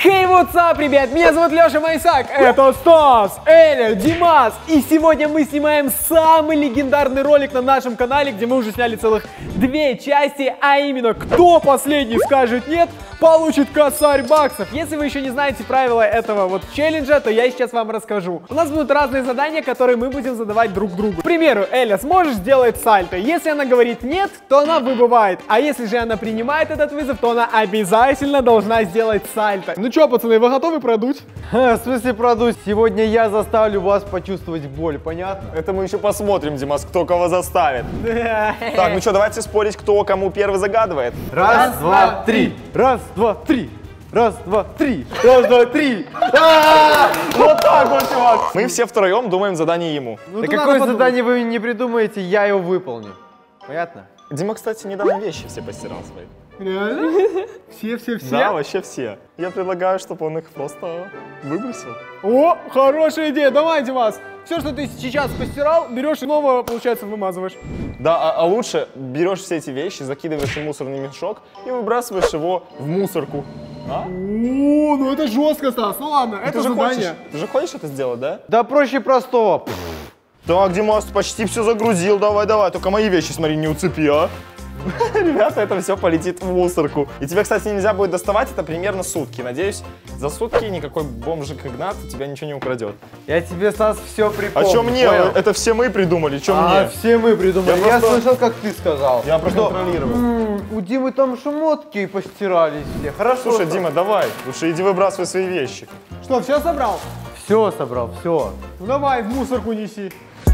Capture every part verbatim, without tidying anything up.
Hey, what's up, ребят? Меня зовут Леша Майсак, это Стас, Эля, Димас. И сегодня мы снимаем самый легендарный ролик на нашем канале, где мы уже сняли целых две части, а именно, кто последний скажет нет, получит косарь баксов. Если вы еще не знаете правила этого вот челленджа, то я сейчас вам расскажу. У нас будут разные задания, которые мы будем задавать друг другу. К примеру, Эля, сможешь сделать сальто? Если она говорит нет, то она выбывает. А если же она принимает этот вызов, то она обязательно должна сделать сальто. Ну что, пацаны, вы готовы продуть? В смысле продуть? Сегодня я заставлю вас почувствовать боль, понятно? Это мы еще посмотрим, Димас, кто кого заставит. Так, ну что, давайте спорить, кто кому первый загадывает. Раз, два, три. Раз, два, три. Раз, два, три. Раз, два, три. Вот так вот, чувак. Мы все втроем думаем задание ему. Да какое задание вы не придумаете, я его выполню. Понятно? Дима, кстати, недавно вещи все постирал свои. Реально? Все-все-все? Да, вообще все. Я предлагаю, чтобы он их просто выбросил. О, хорошая идея. Давай, Димас. Все, что ты сейчас постирал, берешь и снова, получается, вымазываешь. Да, а, а лучше берешь все эти вещи, закидываешь в мусорный мешок и выбрасываешь его в мусорку. А? О, ну это жестко, Стас. Ну ладно, Ну, это ты же задание. хочешь, ты же хочешь это сделать, да? Да проще простого. Так, Димас, почти все загрузил. Давай, давай, только мои вещи, смотри, не уцепи, а. Ребята, это все полетит в мусорку. И тебе, кстати, нельзя будет доставать это примерно сутки. Надеюсь, за сутки никакой бомжик Игнат у тебя ничего не украдет. Я тебе, Стас, все припомню. А что мне? Понял? Это все мы придумали, что А, мне? все мы придумали. Я Я, просто- слышал, как ты сказал. Я Что, проконтролировал. м, у Димы там шмотки постирались все. Хорошо. Слушай, Дима, давай, лучше иди выбрасывай свои вещи. Что, все собрал? Все собрал, все. Ну давай, в мусорку неси.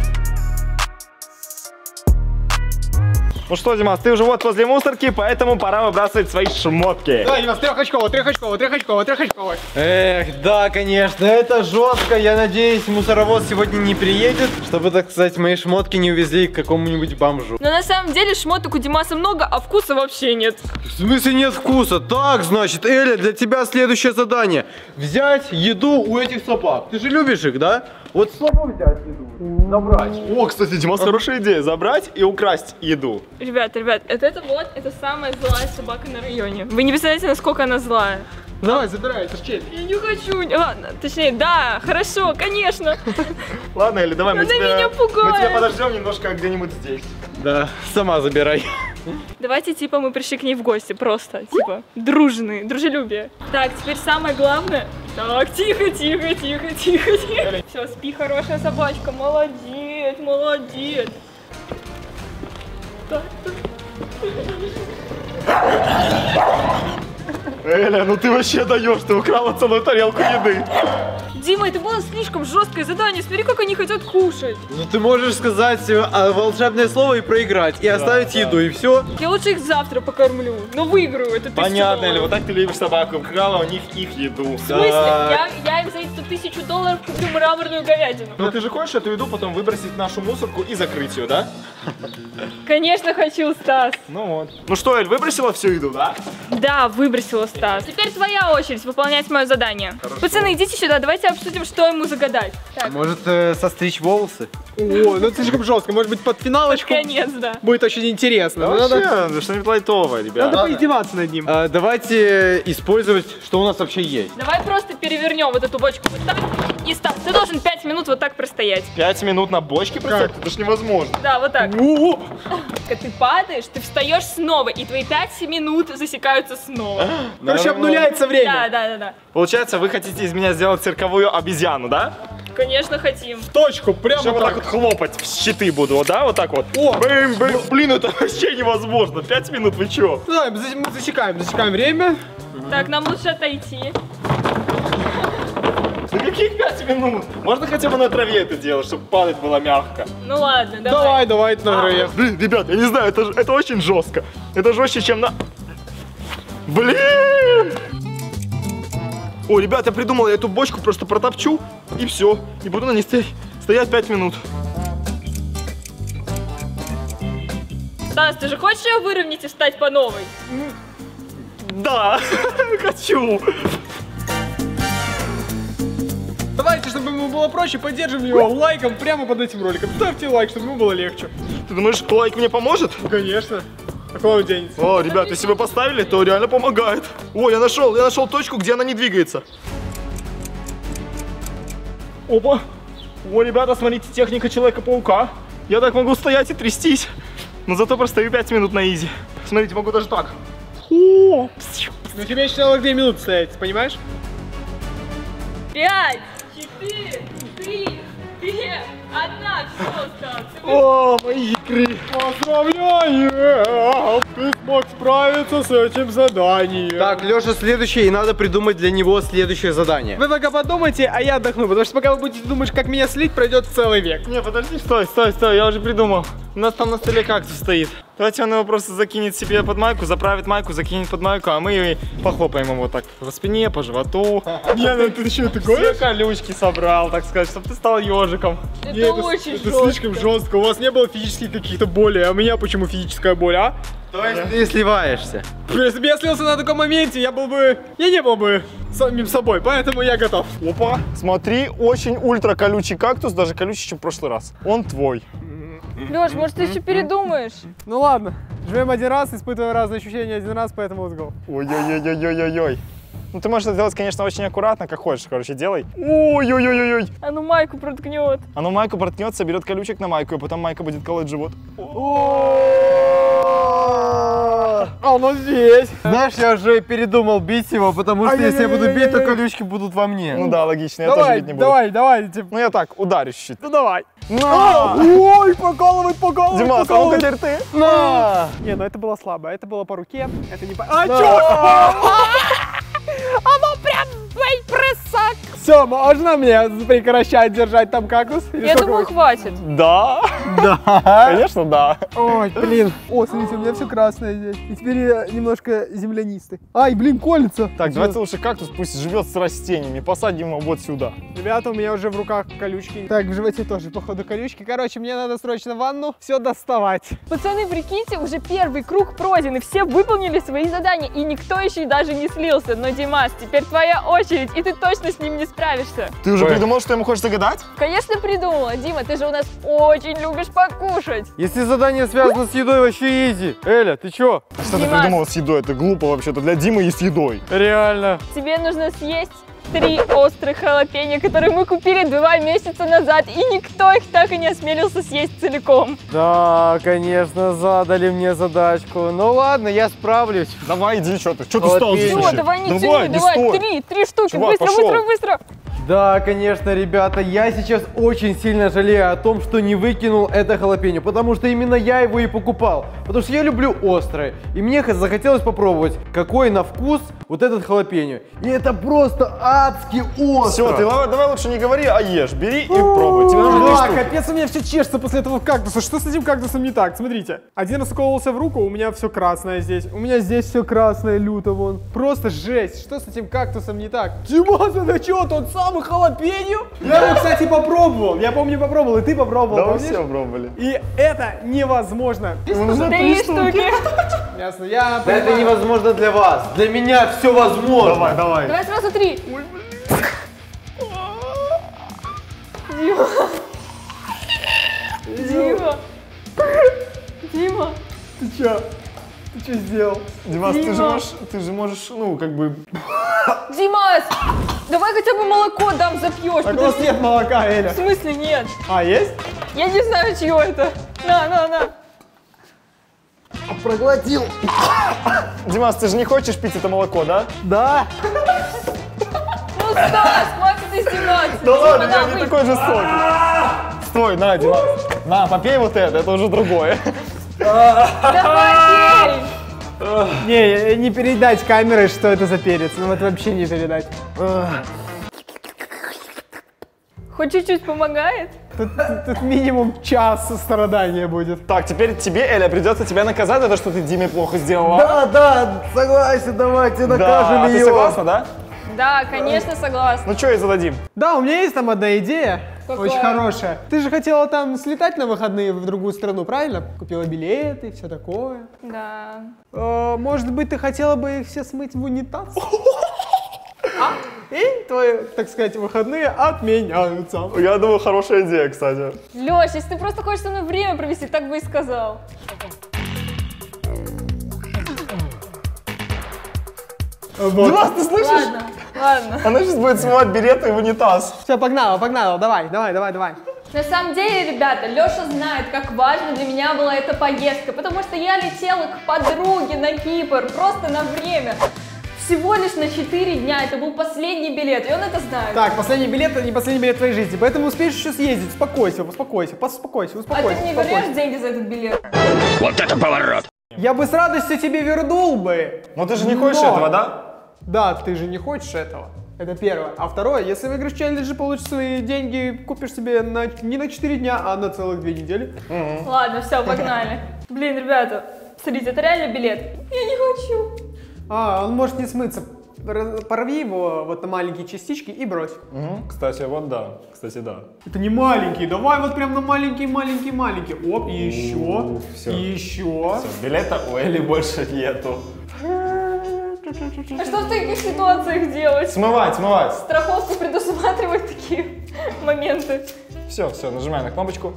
Ну что, Димас, ты уже вот возле мусорки, поэтому пора выбрасывать свои шмотки. Давай, Димас, трехочково, трехочково, трехочково, трехочково. Эх, да, конечно, это жестко. Я надеюсь, мусоровоз сегодня не приедет, чтобы, так сказать, мои шмотки не увезли к какому-нибудь бомжу. Но на самом деле шмоток у Димаса много, а вкуса вообще нет. В смысле нет вкуса? Так, значит, Эля, для тебя следующее задание. Взять еду у этих собак. Ты же любишь их, да? Вот слабо взять еду, забрать. О, кстати, Димас, хорошая идея, забрать и украсть еду. Ребят, ребят, это, это вот, это самая злая собака на районе. Вы не представляете, насколько она злая. Давай, забирай, это ж честь. Я не хочу. Ладно, точнее, да, хорошо, конечно. Ладно, Эля, давай, мы Она тебя, меня пугает. мы тебя подождем немножко где-нибудь здесь. Да, сама забирай. Давайте, типа, мы пришли к ней в гости, просто, типа, дружные, дружелюбие. Так, теперь самое главное. Так, тихо, тихо, тихо, тихо, тихо. Все, спи, хорошая собачка, молодец, молодец. Так, так. Эля, ну ты вообще даешь, ты украла целую тарелку еды. Дима, это было слишком жесткое задание, смотри, как они хотят кушать. Ну ты можешь сказать э, волшебное слово и проиграть, и оставить да. еду, и все. Я лучше их завтра покормлю, но выиграю это тысячу Понятно, Эля, вот долларов. так ты любишь собаку, украла у них их еду. В смысле? Я, я им за эти тысячу долларов куплю мраморную говядину. Но ты же хочешь эту еду потом выбросить в нашу мусорку и закрыть ее, да? Конечно, хочу, Стас. Ну вот. Ну что, Эль, выбросила всю еду, да? Да, выбросила, Стас. Теперь твоя очередь выполнять мое задание. Пацаны, идите сюда, давайте обсудим, что ему загадать. Так, Может э, состричь волосы? О, ну это слишком жестко. Может быть, под финалочку конец, да. будет очень интересно. Да Но надо, вообще, что-нибудь лайтовое, ребят. надо поиздеваться над ним. Э, давайте использовать, что у нас вообще есть. Давай просто перевернем вот эту бочку вот так. И, Стас, ты должен пять минут вот так простоять. Пять минут на бочке просто? Это ж невозможно. Да, вот так. О, Когда ты падаешь, ты встаешь снова, и твои пять минут засекаются снова. короче, обнуляется Да, время. да, да, да. Получается, вы хотите из меня сделать цирковую обезьяну, да? Конечно, хотим. Точку, прямо Еще вот так так. вот хлопать в щиты буду, вот, да? Вот так вот. О! Бэм, бэм. Блин, это вообще невозможно. Пять минут, вы чё? Ну, давай, зас- мы засекаем, засекаем время. Так, нам лучше отойти. На каких пять минут? Можно хотя бы на траве это делать, чтобы падать было мягко. Ну ладно, давай. Давай, давай, это на грое. Блин, ребят, я не знаю, это, ж- это очень жестко. Это жестче, чем на... Блин! О, ребят, я придумал, я эту бочку просто протопчу, и все. И буду на ней стоять, стоять пять минут. Стас, ты же хочешь ее выровнять и встать по новой? Да, хочу. Давайте, чтобы ему было проще, поддержим его лайком прямо под этим роликом. Ставьте лайк, чтобы ему было легче. Ты думаешь, лайк мне поможет? Конечно. А куда он денется? О, ребят, если вы поставили, то реально помогает. О, я нашел, я нашел точку, где она не двигается. Опа. О, ребята, смотрите, техника Человека-паука. Я так могу стоять и трястись. Но зато простою пять минут на изи. Смотрите, могу даже так. О, Ну тебе еще целых две минуты стоять, понимаешь? Пять, четыре, три, две, одна. Все, Стас. ты о, мои икры. Поздравляю! Ты смог справиться с этим заданием. Так, Леша следующий, и надо придумать для него следующее задание. Вы пока подумайте, а я отдохну, потому что пока вы будете думать, как меня слить, пройдет целый век. Не, подожди, стой, стой, стой, я уже придумал. У нас там на столе кактус стоит. Давайте он его просто закинет себе под майку, заправит майку, закинет под майку, а мы похлопаем его так по спине, по животу. Не, ну ты еще такой? Все колючки собрал, так сказать, чтобы ты стал ежиком. Это Не, очень это жестко. слишком жестко. У вас не было физических каких-то болей, а у меня почему физическая боль, а? То есть ты сливаешься. Если бы я слился на таком моменте, я был бы... Я не был бы самим собой, поэтому я готов. Опа, смотри, очень ультра колючий кактус, даже колючий, чем в прошлый раз. Он твой. Лёш, может, ты еще передумаешь? Ну ладно, живем один раз, испытываем разные ощущения один раз, поэтому let's go. Ой-ой-ой-ой-ой-ой. Ну ты можешь это делать, конечно, очень аккуратно, как хочешь, короче, делай. Ой-ой-ой-ой. А ну майку проткнет. Оно майку проткнется, берет колючек на майку, и потом майка будет колоть живот. А оно здесь. Знаешь, я уже передумал бить его, потому что если я буду бить, то колючки будут во мне. Ну да, логично, я тоже Давай, бить не буду. давай, давай, типа. Ну я так, ударю чуть-чуть. Ну давай. На! Ой, покалывает, покалывает, Димас, а ну-ка покалывает. теперь ты. На! Не, ну это было слабо, это было по руке, это не по... А, чё? Оно прям твой прессак. Все, можно мне прекращать держать там кактус? Или Я сколько думаю, вы- хватит. Да. Да. Конечно, да. Ой, блин. О, смотрите, у меня все красное здесь. И теперь я немножко землянистый. Ай, блин, колется. Так, давайте лучше кактус пусть живет с растениями. Посадим его вот сюда. Ребята, у меня уже в руках колючки. Так, в животе тоже, походу, колючки. Короче, мне надо срочно в ванну все доставать. Пацаны, прикиньте, уже первый круг пройден, и все выполнили свои задания, и никто еще и даже не слился. Но, Димас, теперь твоя очередь, и ты точно с ним не справишься. Ты уже Ой. придумал, что ему хочешь загадать? Конечно, придумала. Дима, ты же у нас очень любишь покушать. Если задание связано с едой, вообще изи. Эля, ты чё? Что ты Димас. придумал с едой? Это глупо вообще-то. Для Димы и с едой. Реально. Тебе нужно съесть три острых халапеньо, которые мы купили два месяца назад, и никто их так и не осмелился съесть целиком. Да, конечно, задали мне задачку. Ну ладно, я справлюсь. Давай, иди, что ты? Что ты Вот стал здесь видишь. Все, вообще? давай не Давай, тяни, не давай, стой. три, три штуки, Чувак, быстро, пошел. быстро, быстро. Да, конечно, ребята, я сейчас очень сильно жалею о том, что не выкинул это халапеньо, потому что именно я его и покупал. Потому что я люблю острое, и мне х- захотелось попробовать, какой на вкус вот этот халапеньо. И это просто адски остро. Все, ты давай, давай лучше не говори, а ешь. Бери и пробуй. Тебе нужно две Да, штуки. капец, у меня все чешется после этого кактуса. Что с этим кактусом не так? Смотрите. Один раскололся в руку, у меня все красное здесь. У меня здесь все красное, люто вон. Просто жесть. Что с этим кактусом не так? Димас, это что, тот самый халапеньо? Я его, кстати, попробовал. Я помню, попробовал, и ты попробовал. Да, мы помнишь? все пробовали. И это невозможно. Три штуки. Ясно, я... Да это невозможно для вас. Для меня все возможно. Давай, давай. Давай сразу три. Дима. Дима. Дима. Ты че? Ты что сделал? Димас, ты же Дима. можешь, ты же можешь, ну, как бы... Димас, давай хотя бы молоко дам запьешь. Так у нас подожди. нет молока, Эля. В смысле нет? А, есть? Я не знаю, чье это. На, на, на. Проглотил. Димас, ты же не хочешь пить это молоко, да? Да. Ну, Стас, хватит издеваться. Да ладно, у Дима, меня на, не выпей. такой жестокий. Стой, на, Димас. На, попей вот это, это уже другое. Давай, пей. Не, не передать камерой, что это за перец. Ну это вообще не передать. Хоть чуть-чуть помогает? Тут, тут- тут минимум час страдания будет. Так, теперь тебе, Эля, придется тебя наказать за то, что ты Диме плохо сделала. Да, да, согласен, давайте Да, накажем а ты ее. согласна, да? Да, конечно, согласна. Ну что ей зададим? Да, у меня есть там одна идея. Какая? Очень хорошая. Ты же хотела там слетать на выходные в другую страну, правильно? Купила билеты, все такое. Да. Э, может быть, ты хотела бы их все смыть в унитаз? И твои, так сказать, выходные отменяются. Я думаю, хорошая идея, кстати. Лёш, если ты просто хочешь со мной время провести, так бы и сказал. Димас, ты слышишь? Ладно, ладно. Она сейчас будет смывать билеты в унитаз. Все, погнала, погнала, давай, давай, давай, давай. На самом деле, ребята, Леша знает, как важно для меня была эта поездка, потому что я летела к подруге на Кипр просто на время. Всего лишь на четыре дня, это был последний билет, и он это знает. Так, последний билет — это не последний билет твоей жизни, поэтому успеешь еще съездить. Успокойся, успокойся, успокойся, А успокойся. ты мне успокойся. вернешь деньги за этот билет? Вот это поворот! Я бы с радостью тебе вернул бы. Но ты же не хочешь Но- этого, да? Да, ты же не хочешь этого. Это первое. А второе, если выиграешь челлендж, получишь свои деньги, купишь себе на, не на четыре дня, а на целых две недели. Ладно, все, погнали. Блин, ребята, смотрите, это реально билет. Я не хочу. А, он может не смыться. Раз- Порви его вот на маленькие частички и брось. Кстати, вот да. Кстати, да. Это не маленький, давай вот прям на маленький-маленький-маленький. Оп, и еще, всё. и еще. Билета у Эли больше нету. А что в таких ситуациях делать? Смывать, смывать. Страховка предусматривает такие моменты. Все, все, нажимай на кнопочку.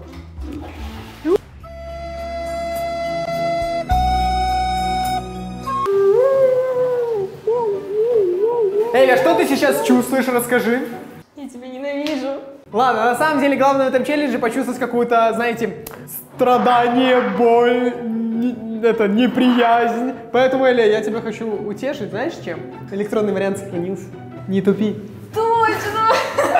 Эля, что ты сейчас чувствуешь, расскажи. Я тебя ненавижу. Ладно, на самом деле главное в этом челлендже почувствовать какую-то, знаете, страдание, боль, не- это неприязнь. Поэтому, Эля, я тебя хочу утешить, знаешь чем? Электронный вариант сохранился. Не тупи. Точно!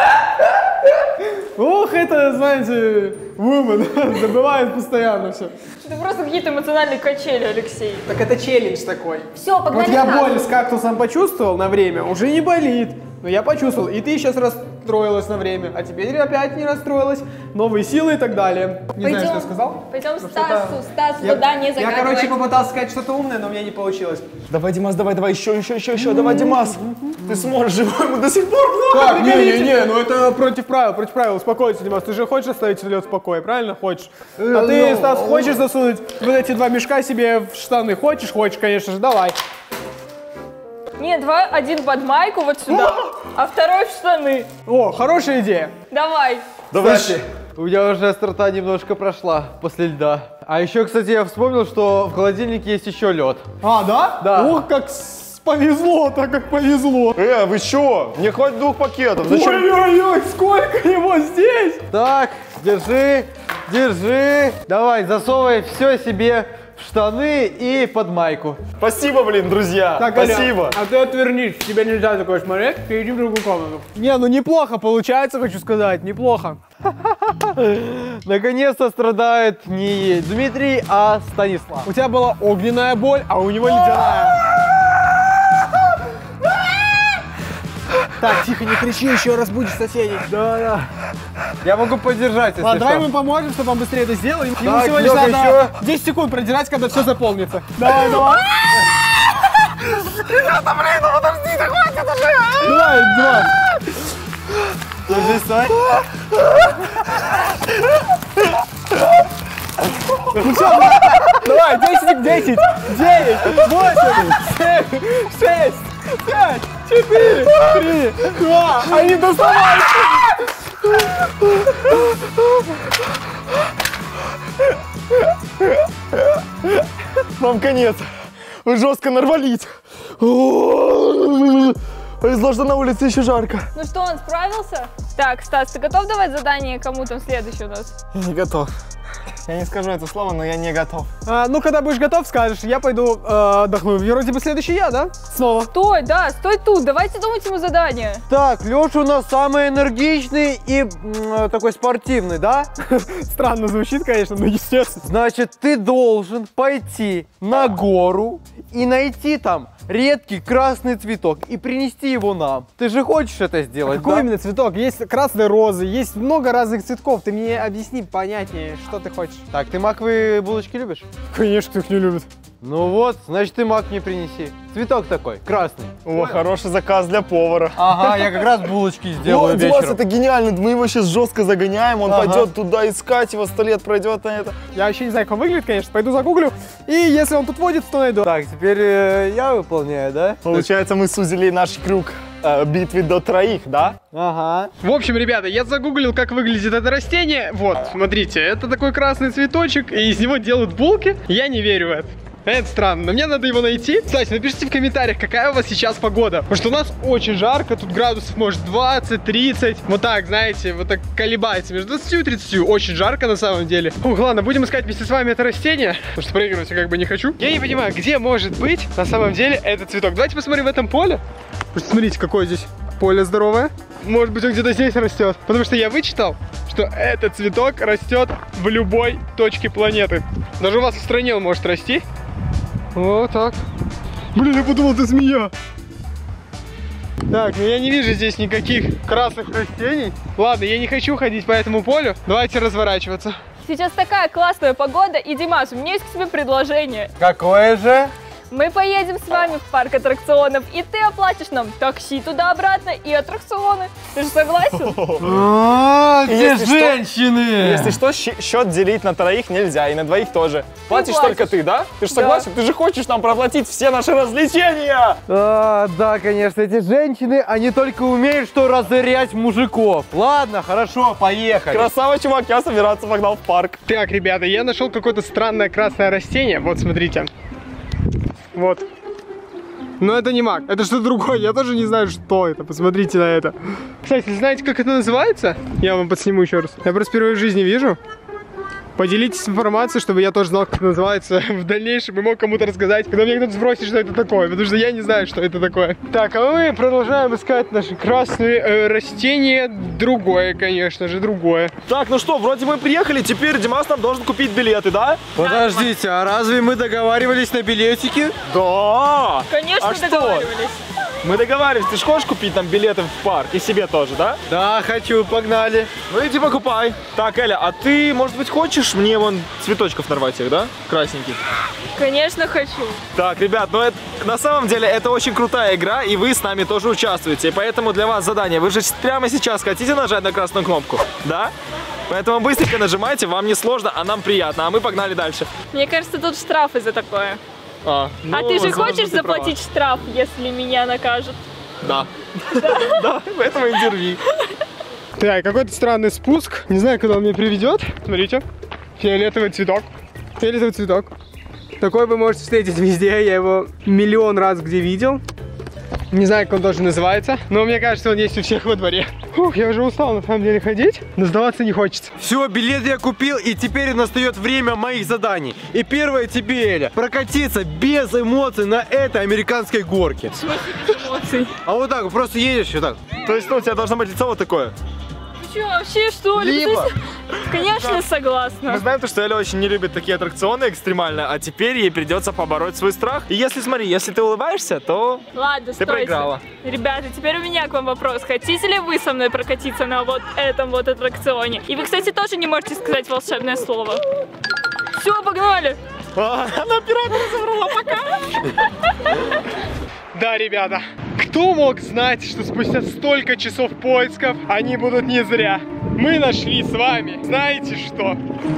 Ох, это, знаете, woman, забывает постоянно все. Это просто какие-то эмоциональные качели, Алексей. Так это челлендж такой. Все, погнали. Вот я назад. боль с кактусом почувствовал на время, уже не болит. Но я почувствовал, и ты сейчас расстроилась на время, а теперь опять не расстроилась, новые силы и так далее. Не знаю, что я сказал. Пойдем Ну, Стасу, что-то- Стасу Я, задание я, загадывать. короче, попытался сказать что-то умное, но у меня не получилось. Давай, Димас, давай, давай, еще, еще, еще, еще. Давай, Димас. Ты сможешь, живой ему до сих пор плохо. Так, не-не-не, ну это против правил, против правил, успокойся, Димас, ты же хочешь оставить самолет в покое, правильно? Хочешь. А ты, Стас, хочешь засунуть вот эти два мешка себе в штаны? Хочешь? Хочешь, конечно же, давай. Нет, два, один под майку вот сюда, а второй в штаны. О, хорошая идея. Давай. Давай. Кстати, у меня уже острота немножко прошла после льда. А еще, кстати, я вспомнил, что в холодильнике есть еще лед. А, да? Да. Ух, как с- повезло, так как повезло. Э, вы чё? Мне хватит двух пакетов. Зачем? Ой-ой-ой, сколько его здесь! Так, держи, держи. Давай, засовывай все себе в штаны и под майку. Спасибо, блин, друзья. Так, Аля, Спасибо. а ты отвернись, тебе нельзя такое смотреть, ты иди в другую комнату. Не, ну неплохо получается, хочу сказать, неплохо. Наконец-то страдает не Дмитрий, а Станислав. У тебя была огненная боль, а у него ледяная. Так, тихо, не кричи, еще разбудишь соседей. Да, да. Я могу поддержать, если Ладно, давай что. ему поможем, чтобы он быстрее это сделал. Ему Так, всего лишь Лёха, надо еще. десять секунд продержать, когда все заполнится. Давай, давай. Ребята, блин, ну подождите, хватит уже. Давай, давай. Держи, стой. Ну все, давай, десять, десять, девять, восемь, семь, шесть, пять, четыре, три, два, один, доставай! Вам конец. Вы жестко нарвались. Повезло, что на улице еще жарко. Ну что, он справился? Так, Стас, ты готов давать задание, кому там следующий у нас? Я не готов. Я не скажу это слово, но я не готов. А, ну, когда будешь готов, скажешь, я пойду э, отдохну. Вроде бы следующий я, да? Снова. Стой, да, стой тут, давайте думать ему задание. Так, Леша у нас самый энергичный и м, такой спортивный, да? Странно звучит, конечно, но естественно. Значит, ты должен пойти на гору и найти там редкий красный цветок и принести его нам. Ты же хочешь это сделать, Какой да? именно цветок? Есть красные розы, есть много разных цветков. Ты мне объясни понятнее, что ты хочешь. Так, ты маковые булочки любишь? Конечно, кто их не любит. Ну вот, значит, ты мак мне принеси. Цветок такой, красный. О, хороший заказ для повара. Ага, я как раз булочки сделаю О, Димас, вечером. это гениально. Мы его сейчас жестко загоняем. Он Ага. пойдет туда искать, его сто лет пройдет на это. Я вообще не знаю, как он выглядит, конечно. Пойду загуглю. И если он тут водится, то найду. Так, теперь э, я выполняю, да? Получается, мы сузили наш круг э, битвы до троих, да? Ага. В общем, ребята, я загуглил, как выглядит это растение. Вот, смотрите, это такой красный цветочек, и из него делают булки. Я не верю в это. Это странно, но мне надо его найти. Кстати, напишите в комментариях, какая у вас сейчас погода. Потому что у нас очень жарко, тут градусов может двадцать, тридцать. Вот так, знаете, вот так колебается между двадцатью и тридцатью. Очень жарко на самом деле. Ух, ладно, будем искать вместе с вами это растение. Потому что проигрывать я как бы не хочу. Я не понимаю, где может быть на самом деле этот цветок. Давайте посмотрим в этом поле. Просто смотрите, какое здесь поле здоровое. Может быть, он где-то здесь растет. Потому что я вычитал, что этот цветок растет в любой точке планеты. Даже у вас в стране он может расти. Вот так. Блин, я подумал, это змея. Так, ну я не вижу здесь никаких красных растений. Ладно, я не хочу ходить по этому полю. Давайте разворачиваться. Сейчас такая классная погода, и, Димас, у меня есть к тебе предложение. Какое же? Мы поедем с вами в парк аттракционов, и ты оплатишь нам такси туда-обратно и аттракционы. Ты же согласен? А, те Если что- женщины! Если что, щ- счет делить на троих нельзя, и на двоих тоже. Платишь платишь. только ты, да? Ты же Да. согласен? Ты же хочешь нам проплатить все наши развлечения! А, да, конечно, эти женщины, они только умеют что разорять мужиков. Ладно, хорошо, поехали. Красава, чувак, я собираться погнал в парк. Так, ребята, я нашел какое-то странное красное растение. Вот, смотрите. Вот. Но это не мак, это что-то другое. Я тоже не знаю, что это. Посмотрите на это. Кстати, знаете, как это называется? Я вам подсниму еще раз. Я просто впервые в жизни вижу. Поделитесь информацией, чтобы я тоже знал, как это называется в дальнейшем и мог кому-то рассказать, когда мне кто-то спросит, что это такое, потому что я не знаю, что это такое. Так, а мы продолжаем искать наши красные э, растения. Другое, конечно же, другое. Так, ну что, вроде мы приехали, теперь Димас нам должен купить билеты, да? Подождите, а разве мы договаривались на билетики? Да! Конечно, А что? договаривались. Мы договаривались, ты же хочешь купить нам билеты в парк и себе тоже, да? Да, хочу, погнали. Ну иди покупай. Так, Эля, а ты, может быть, хочешь мне вон цветочков нарвать их, да? Красненьких. Конечно, хочу. Так, ребят, ну это, на самом деле это очень крутая игра, и вы с нами тоже участвуете. И поэтому для вас задание. Вы же прямо сейчас хотите нажать на красную кнопку, да? Поэтому быстренько нажимайте, вам не сложно, а нам приятно. А мы погнали дальше. Мне кажется, тут штрафы за такое. А, ну, а ты же возможно, хочешь ты права. заплатить штраф, если меня накажут? Да. Да, поэтому и дерви. Так, какой-то странный спуск. Не знаю, куда он меня приведет. Смотрите. Фиолетовый цветок. Фиолетовый цветок. Такой вы можете встретить везде. Я его миллион раз где видел. Не знаю, как он тоже называется, но мне кажется, он есть у всех во дворе. Фух, я уже устал на самом деле ходить, но сдаваться не хочется. Все, билет я купил, и теперь настает время моих заданий. И первое тебе, Эля, прокатиться без эмоций на этой американской горке. В смысле без эмоций? А вот так, просто едешь вот так. То есть, ну, у тебя должно быть лицо вот такое. Ты что, вообще что ли? Либо. Конечно, Мы согласна. знаем, то, что Эля очень не любит такие аттракционы экстремально, а теперь ей придется побороть свой страх. И если, смотри, если ты улыбаешься, то Ладно, ты стойте. проиграла. Ребята, теперь у меня к вам вопрос. Хотите ли вы со мной прокатиться на вот этом вот аттракционе? И вы, кстати, тоже не можете сказать волшебное слово. Все, погнали! А, она оператора забрала, пока. Да, ребята, кто мог знать, что спустя столько часов поисков они будут не зря? Мы нашли с вами, знаете что?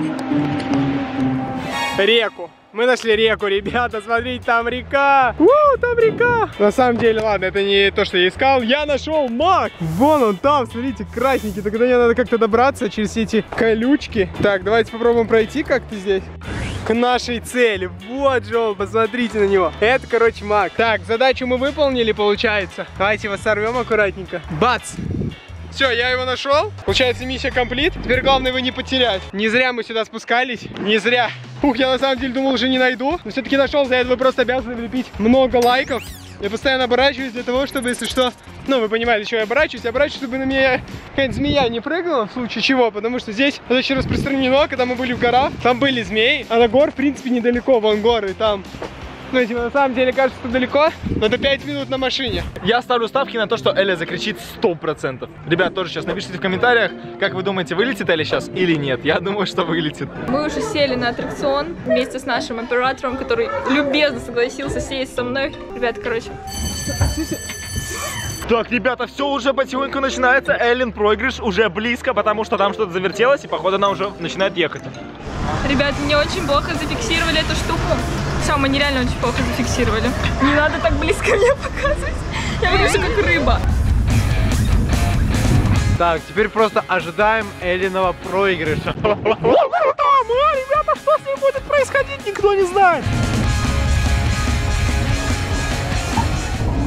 Реку. Мы нашли реку, ребята, смотрите, там река. У, там река. На самом деле, ладно, это не то, что я искал. Я нашел мак. Вон он там, смотрите, красненький. Только до него надо как-то добраться через все эти колючки. Так, давайте попробуем пройти как-то здесь к нашей цели. Вот же он, посмотрите на него. Это, короче, мак. Так, задачу мы выполнили, получается. Давайте его сорвем аккуратненько. Бац! Все, я его нашел. Получается, миссия комплит. Теперь главное его не потерять. Не зря мы сюда спускались. Не зря. Ух, я на самом деле думал, уже не найду. Но все-таки нашел. За это вы просто обязаны влепить много лайков. Я постоянно оборачиваюсь для того, чтобы, если что... Ну, вы понимаете, что я оборачиваюсь. Я оборачиваюсь, чтобы на меня какая-нибудь змея не прыгала, в случае чего. Потому что здесь это очень распространено. Когда мы были в горах, там были змеи. А на гор, в принципе, недалеко. Вон горы, там... Ну, типа, на самом деле, кажется, что далеко, но это пять минут на машине. Я ставлю ставки на то, что Эля закричит сто процентов. Ребят, тоже сейчас напишите в комментариях, как вы думаете, вылетит Эля сейчас или нет. Я думаю, что вылетит. Мы уже сели на аттракцион вместе с нашим оператором, который любезно согласился сесть со мной. Ребят, короче. Так, ребята, все уже потихоньку начинается. Эллен проигрыш уже близко, потому что там что-то завертелось, и походу она уже начинает ехать. Ребят, мне очень плохо зафиксировали эту штуку. Все, мы нереально очень плохо зафиксировали. Не надо так близко мне показывать. Я выгляжу как рыба. Так, теперь просто ожидаем Элиного проигрыша. Ребята, что с ним будет происходить, никто не знает.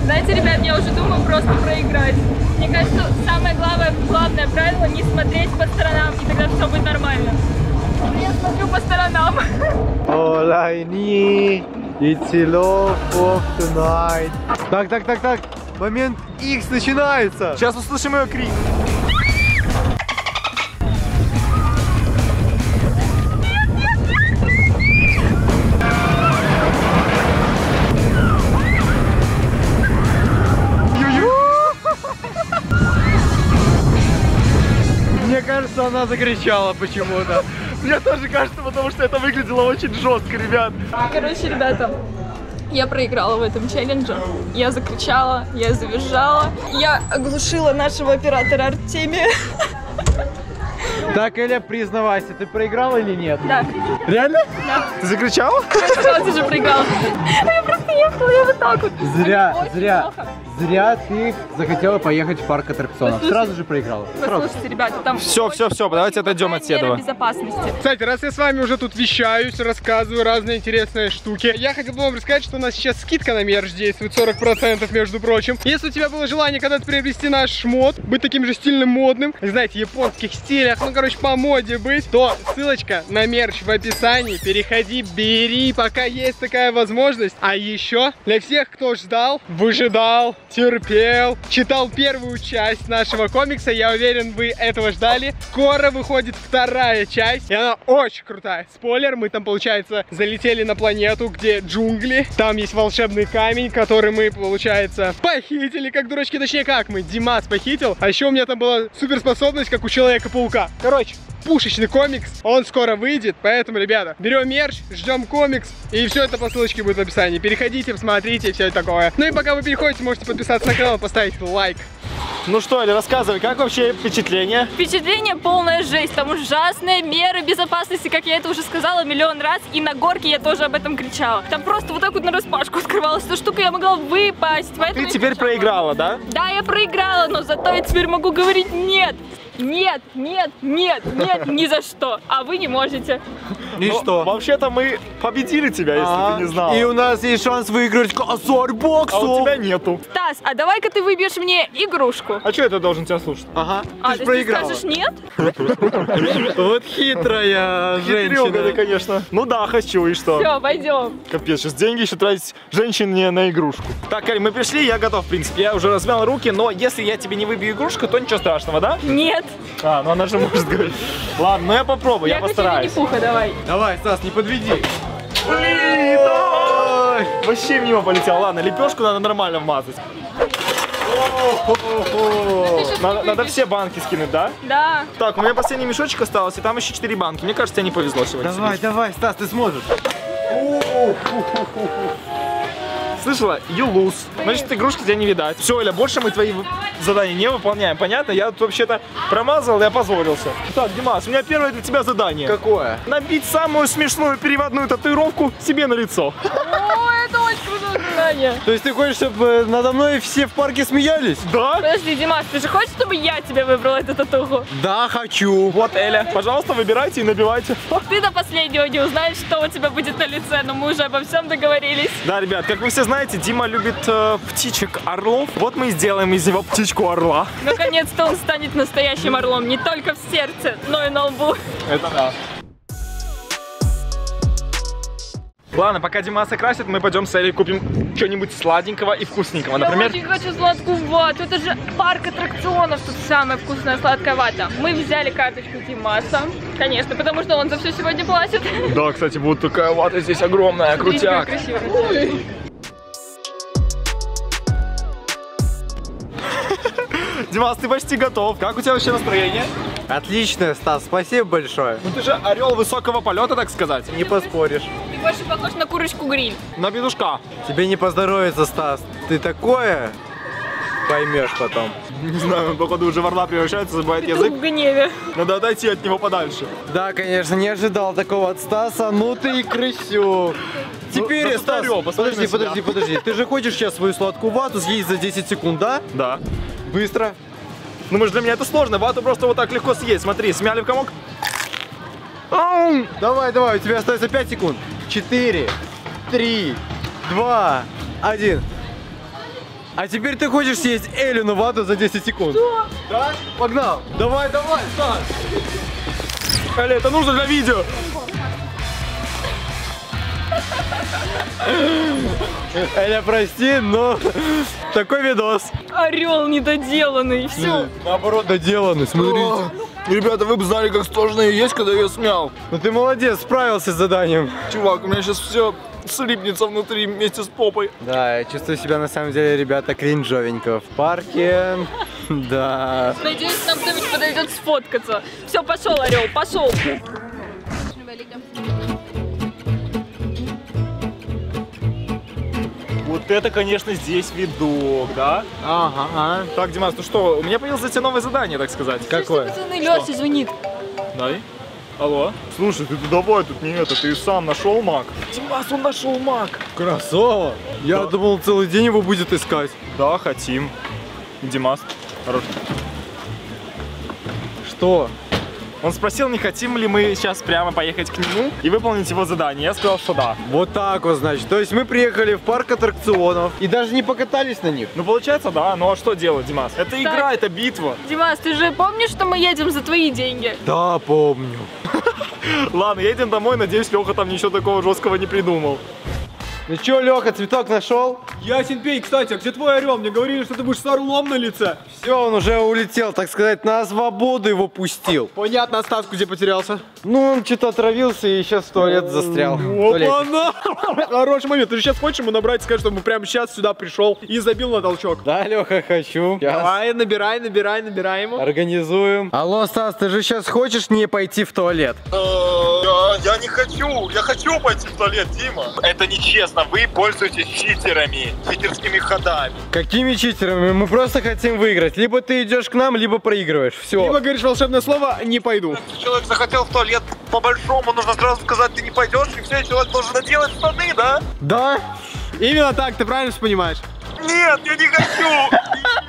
Знаете, ребят, я уже думаю просто проиграть. Мне кажется, самое главное, главное правило не смотреть по сторонам, и тогда все будет нормально. Но я смотрю по сторонам. All I need is love of tonight. Так, так, так, так. Момент X начинается. Сейчас услышим ее крик. Мне кажется, она закричала почему-то. Мне тоже кажется, потому что это выглядело очень жестко, ребят. Короче, ребята, я проиграла в этом челлендже. Я закричала, я завизжала. Я оглушила нашего оператора Артемия. Так, Эля, признавайся, ты проиграла или нет? Да. Реально? Да. Ты закричала? Я тоже проиграла. Я просто ехала, я вот так вот. Зря, Очень зря, плохо. зря ты захотела поехать в парк аттракционов. Послушай. Сразу же проиграла. Сразу. Послушайте, ребята, там... Все, все, все, давайте отойдем от меры этого. безопасности. Кстати, раз я с вами уже тут вещаюсь, рассказываю разные интересные штуки, я хотел бы вам рассказать, что у нас сейчас скидка на мерч действует, сорок процентов, между прочим. Если у тебя было желание когда-то приобрести наш шмот, быть таким же стильным, модным, знаете, японских стилях, ну, короче, по моде быть, то ссылочка на мерч в описании. Переходи, бери, пока есть такая возможность. А еще для всех, кто ждал, выжидал, терпел, читал первую часть нашего комикса, я уверен, вы этого ждали. Скоро выходит вторая часть, и она очень крутая. Спойлер, мы там, получается, залетели на планету, где джунгли. Там есть волшебный камень, который мы, получается, похитили, как дурачки. Точнее, как мы, Димас похитил. А еще у меня там была суперспособность, как у Человека-паука. Короче, пушечный комикс, он скоро выйдет, поэтому, ребята, берем мерч, ждем комикс, и все это по ссылочке будет в описании. Переходите, посмотрите, все это такое. Ну и пока вы переходите, можете подписаться на канал, поставить лайк. Ну что, Эля, рассказывай, как вообще впечатление? Впечатление полная жесть, там ужасные меры безопасности, как я это уже сказала миллион раз, и на горке я тоже об этом кричала. Там просто вот так вот нараспашку открывалась эта штука, я могла выпасть. Ты теперь проиграла, да? Да, я проиграла, но зато я теперь могу говорить нет. Нет, нет, нет, нет, ни за что. А вы не можете. И Ну, что? Вообще-то мы победили тебя, если А, ты не знал. И у нас есть шанс выиграть косарь боксов. А у тебя нету. Стас, а давай-ка ты выбьешь мне игрушку. А что это должен тебя слушать? Ага, А, ты ты, же проиграла. скажешь нет? Вот хитрая Хитрёнка ты, женщина. конечно. Ну да, хочу, и что? Все, пойдем. Капец, сейчас деньги еще тратить женщине на игрушку. Так, Эль, мы пришли, я готов, в принципе. Я уже размял руки, но если я тебе не выбью игрушку, то ничего страшного, да? Нет. А, ну она же может говорить. Ладно, ну я попробую, я, Я хочу постараюсь. Винни-Пуха, давай. Давай, Стас, не подведи. Блин, ой, вообще мимо полетел. Ладно, лепешку надо нормально вмазать. Надо, надо все банки скинуть, да? Да. Так, у меня последний мешочек остался, и там еще четыре банки. Мне кажется, тебе не повезло сегодня. Давай, давай, Стас, ты сможешь. Слышала? You lose. Значит, игрушки тебя не видать. Все, Эля, больше мы твои задания не выполняем. Понятно? Я тут вообще-то промазал и опозорился. Так, Димас, у меня первое для тебя задание. Какое? Набить самую смешную переводную татуировку себе на лицо. О, это очень крутое задание. То есть ты хочешь, чтобы надо мной все в парке смеялись? Да? Подожди, Димас, ты же хочешь, чтобы я тебе выбрала эту татуху? Да, хочу. Вот, Эля, пожалуйста, выбирайте и набивайте. Ты до последнего не узнаешь, что у тебя будет на лице, но мы уже обо всем договорились. Да, ребят, как вы все знаете, Дима любит э, птичек орлов. Вот мы и сделаем из него птичку орла. Наконец-то он станет настоящим орлом не только в сердце, но и на лбу. Это да. Ладно, пока Димаса красит, мы пойдем с Элей купим что-нибудь сладенького и вкусненького. Например, Я очень хочу сладкую вату. Это же парк аттракционов. Тут самая вкусная сладкая вата. Мы взяли карточку Димаса. Конечно, потому что он за все сегодня платит. да, кстати, вот такая вата здесь огромная, Смотри, какая крутяк. красивая. Димас, ты почти готов. Как у тебя вообще настроение? Отлично, Стас, спасибо большое. Ну ты же орел высокого полета, так сказать. Не поспоришь. Ты больше похож на курочку-гриль. На петушка. Тебе не поздоровится, Стас. Ты такое поймешь потом. Не знаю, он походу уже в орла превращается, забывает Петух язык. в гневе. Надо отойти от него подальше. Да, конечно, не ожидал такого от Стаса. Ну ты и крысюк. Теперь, ну, Стас, повторю, посмотри подожди, на себя. подожди, подожди. Ты же хочешь сейчас свою сладкую вату съесть за десять секунд, да? Да. Быстро. Ну, может, для меня это сложно. Вату просто вот так легко съесть. Смотри, смяли в комок. Ау! Давай, давай, у тебя остается пять секунд. четыре, три, два, один. А теперь ты хочешь съесть Элю на вату за десять секунд? Что? Да? Погнал. Давай, давай, Стас. Эля, это нужно для видео. Эля, прости, но такой видос. Орел недоделанный, все. Наоборот, доделанный, смотрите. Ребята, вы бы знали, как сложно ее есть, когда ее смял. Ну ты молодец, справился с заданием. Чувак, у меня сейчас все слипнется внутри вместе с попой. Да, я чувствую себя на самом деле, ребята, кринжовенько в парке. Да. Надеюсь, нам кто-нибудь подойдет сфоткаться. Все, пошел, орел, пошел. Вот это, конечно, здесь видок, да? Ага, ага. Так, Димас, ну что, у меня появилось за тебя новое задание, так сказать. Какое? Пацаны, Лёша звонит. Дай. Алло. Слушай, ты тут давай, тут не это, ты сам нашел маг? Димас, он нашел маг. Красава. Я Да. думал, целый день его будет искать. Да, хотим. Димас, хорош. Что? Он спросил, не хотим ли мы сейчас прямо поехать к нему и выполнить его задание. Я сказал, что да. Вот так вот, значит. То есть мы приехали в парк аттракционов и даже не покатались на них. Ну, получается, да. Ну, а что делать, Димас? Это игра, это битва. Димас, ты же помнишь, что мы едем за твои деньги? Да, помню. Ладно, едем домой. Надеюсь, Леха там ничего такого жесткого не придумал. Ну чё, Леха, цветок нашел? Ясен пень, кстати, а где твой орел? Мне говорили, что ты будешь с орлом на лице. Все, он уже улетел, так сказать, на свободу его пустил. Понятно, а Стас где потерялся? Ну, он что-то отравился и сейчас в туалет застрял. В туалете. Опа-на! Хороший момент. Ты же сейчас хочешь ему набрать и сказать, чтобы прямо сейчас сюда пришел и забил на толчок? Да, Леха, хочу. Щас Давай, набирай, набирай, набирай ему. организуем. Алло, Стас, ты же сейчас хочешь не пойти в туалет? Я не хочу. Я хочу пойти в туалет, Дима. Это нечестно. Вы пользуетесь читерами, читерскими ходами. Какими читерами? Мы просто хотим выиграть. Либо ты идешь к нам, либо проигрываешь. Все. Либо говоришь волшебное слово, не пойду. Если человек захотел в туалет по-большому, нужно сразу сказать, ты не пойдешь, и все, человек должен наделать штаны, да? Да? Именно так, ты правильно все понимаешь? Нет, я не хочу.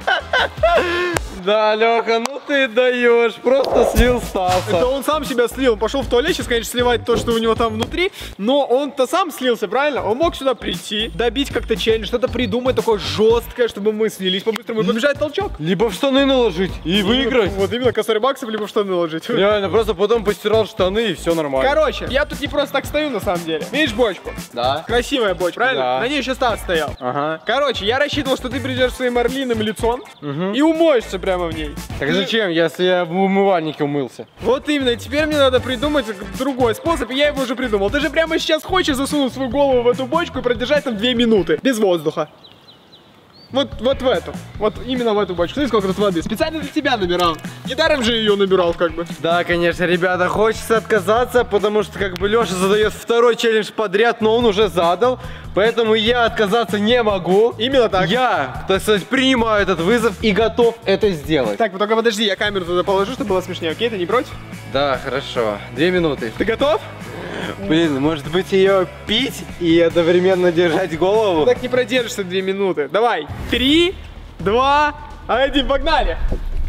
Да, Леха, ну ты даешь. Просто слил Это Стаса. он сам себя слил. Он пошел в туалет, сейчас, конечно, сливать то, что у него там внутри. Но он-то сам слился, правильно? Он мог сюда прийти, добить как-то челлендж, что-то придумать такое жесткое, чтобы мы слились по-быстрому и побежать толчок. Либо в штаны наложить и выиграть. Вот именно, косарь баксов, либо в штаны наложить. Реально, просто потом постирал штаны и все нормально. Короче, я тут не просто так стою, на самом деле. Видишь бочку? Да. Красивая бочка, правильно? Да. На ней еще Стас стоял. Ага. Короче, я рассчитывал, что ты придешь своим орлиным лицом и умоешься прямо в ней. Так зачем, если я в умывальнике умылся? Вот именно, и теперь мне надо придумать другой способ, и я его уже придумал. Ты же прямо сейчас хочешь засунуть свою голову в эту бочку и продержать там две минуты, без воздуха. Вот, вот в эту, вот именно в эту бочку. Смотри, сколько тут воды. Специально для тебя набирал. Недаром же ее набирал, как бы. Да, конечно, ребята, хочется отказаться, потому что как бы Леша задает второй челлендж подряд, но он уже задал, поэтому я отказаться не могу. Именно так. Я, так сказать, принимаю этот вызов и готов это сделать. Так, вот только подожди, я камеру туда положу, чтобы было смешнее, окей? Ты не против? Да, хорошо. Две минуты. Ты готов? Блин, может быть ее пить и одновременно держать голову? Так не продержишься две минуты. Давай. Три, два, один, погнали.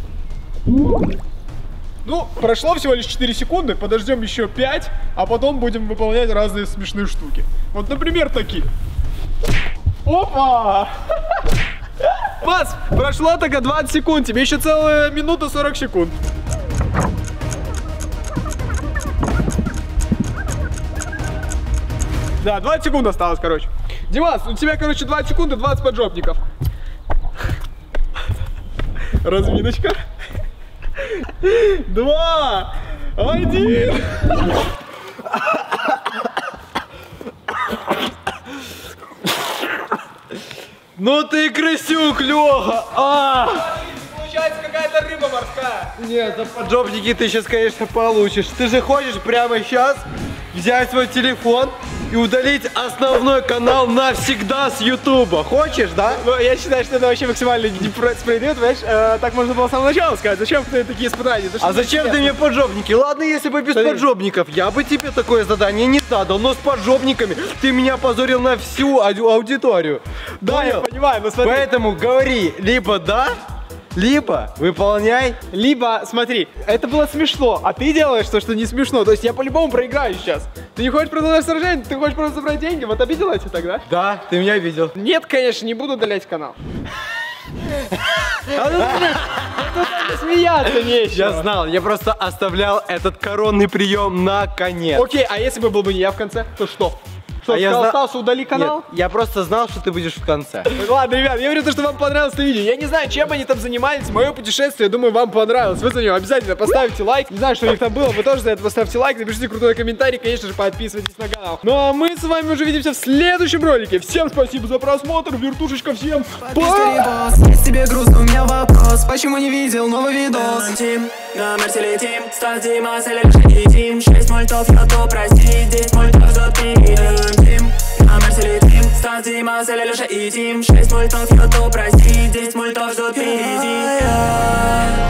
Ну, прошло всего лишь четыре секунды, подождем еще пять, а потом будем выполнять разные смешные штуки. Вот, например, такие. Опа! Пас, прошло только двадцать секунд, тебе еще целая минута сорок секунд. Да, двадцать секунд осталось, короче. Димас, у тебя, короче, двадцать секунд и двадцать поджопников. Разминочка. Два, один. Ну ты крысюк, Леха! А! Получается какая-то рыба морская. Нет, за поджопники ты сейчас, конечно, получишь. Ты же хочешь прямо сейчас взять свой телефон и удалить основной канал навсегда с Ютуба. Хочешь, да? Ну, я считаю, что это вообще максимально справедливо, понимаешь? Э, так можно было с самого начала сказать. Зачем ты такие испытания? А зачем ты мне поджопники? Ладно, если бы без Смотри. поджопников, я бы тебе такое задание не задал, но с поджопниками ты меня позорил на всю ауди- аудиторию. Да, я Понял? понимаю, но смотри. Поэтому говори либо да, Либо выполняй. Либо, смотри, это было смешно, а ты делаешь то, что не смешно. То есть я по-любому проиграю сейчас. Ты не хочешь продолжать сражение, ты хочешь просто забрать деньги. Вот обидела тебя тогда? Да, ты меня видел. Нет, конечно, не буду удалять канал. А тут, блин, тут смеяться нечего. Я знал, я просто оставлял этот коронный прием на конец. Окей, а если бы был бы не я в конце, то что? Что, А я сказал зна- Стасу, удали канал? Нет, я просто знал, что ты будешь в конце. Ладно, ребят, я говорю, то, что вам понравилось это видео. Я не знаю, чем они там занимались. Мое путешествие, я думаю, вам понравилось. Вы за него обязательно поставите лайк. Не знаю, что у них там было. Вы тоже за это поставьте лайк. Напишите крутой комментарий. Конечно же, подписывайтесь на канал. Ну а мы с вами уже увидимся в следующем ролике. Всем спасибо за просмотр. Вертушечка всем. Пока! Если тебе грустно, у меня вопрос. Почему не видел новый видос? Тим, на Мерсе летим. Стас, Дима, Селя, едим. Шесть мультов, я то прости. Десять мультов, за Тим, на Мерсе летим. Стас, Дима, Селя, Леша и Тим. Шесть мультов, я то прости. Десять мультов, ждут впереди.